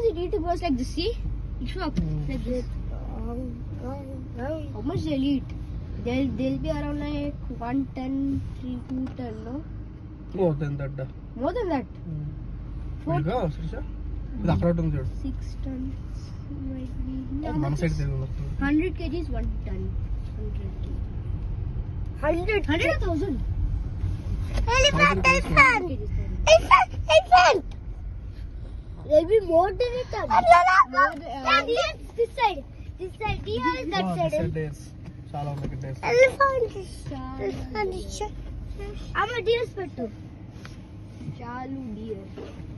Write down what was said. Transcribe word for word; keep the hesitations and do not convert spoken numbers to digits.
it eating was like this, see? Ishwak, Mm. like this. How much they'll eat? They'll, they'll be around like one ton, three, two ton, no? More than that. da. More than that. Four, ఇదిగో శ్రీష, ఇది అక్కడ ఉంటుంది చూడు. six tons might be. మన side తిరిగి Hundred kgs, one ton. Hundred kg. Hundred. Hundred or thousand? Elephant, elephant. Elephant, elephant. There'll be more than a ton. More than, uh, yes, this side. This side. Here is that side. Days చాలా ఉన్నాయి days. Elephant. Elephant. I'm a deer spotted. Chalu deer.